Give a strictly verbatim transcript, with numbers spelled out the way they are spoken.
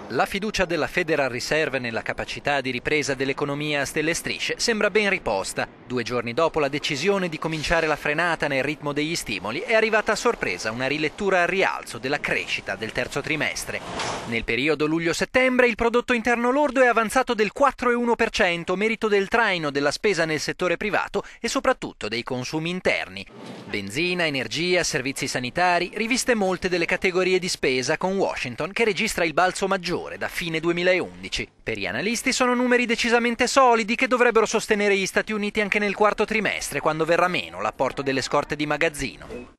La fiducia della Federal Reserve nella capacità di ripresa dell'economia a stelle e strisce sembra ben riposta. Due giorni dopo la decisione di cominciare la frenata nel ritmo degli stimoli è arrivata a sorpresa una rilettura al rialzo della crescita del terzo trimestre. Nel periodo luglio-settembre il prodotto interno lordo è avanzato del quattro virgola uno per cento, merito del traino della spesa nel settore privato e soprattutto dei consumi interni. Benzina, energia, servizi sanitari, riviste molte delle categorie di spesa, con Washington che registra il balzo maggiore da fine duemilaundici. Per gli analisti sono numeri decisamente solidi che dovrebbero sostenere gli Stati Uniti anche nel quarto trimestre, quando verrà meno l'apporto delle scorte di magazzino.